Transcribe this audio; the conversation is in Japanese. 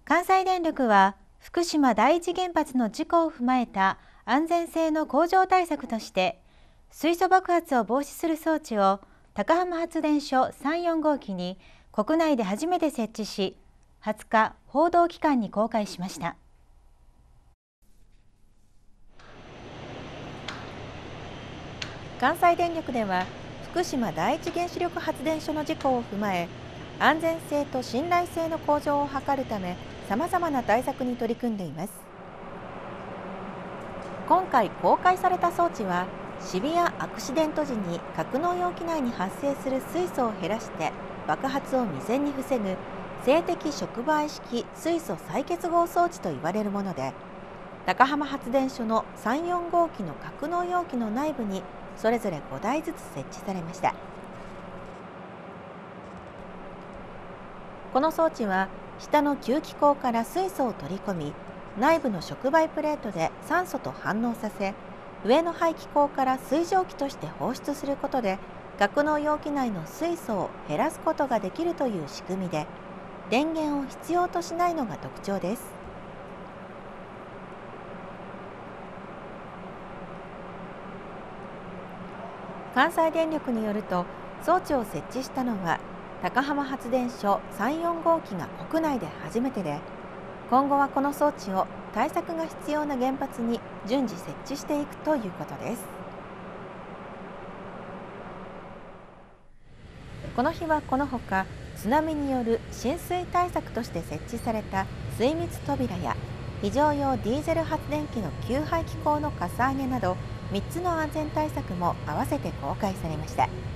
関西電力は福島第一原発の事故を踏まえた安全性の向上対策として水素爆発を防止する装置を高浜発電所3、4号機に国内で初めて設置し、20日報道機関に公開しました。 関西電力では福島第一原子力発電所の事故を踏まえ、安全性と信頼性の向上を図るためさまざまな対策に取り組んでいます。今回公開された装置は、シビアアクシデント時に格納容器内に発生する水素を減らして爆発を未然に防ぐ静的触媒式水素再結合装置といわれるもので、高浜発電所の3、4号機の格納容器の内部にそれぞれ5台ずつ設置されました。この装置は下の吸気口から水素を取り込み、内部の触媒プレートで酸素と反応させ、上の排気口から水蒸気として放出することで格納容器内の水素を減らすことができるという仕組みで、電源を必要としないのが特徴です。関西電力によると、装置を設置したのは高浜発電所3、4号機が国内で初めてで、今後はこの装置を対策が必要な原発に順次設置していくということです。この日はこのほか、津波による浸水対策として設置された水密扉や非常用ディーゼル発電機の給排気口のかさ上げなど3つの安全対策も合わせて公開されました。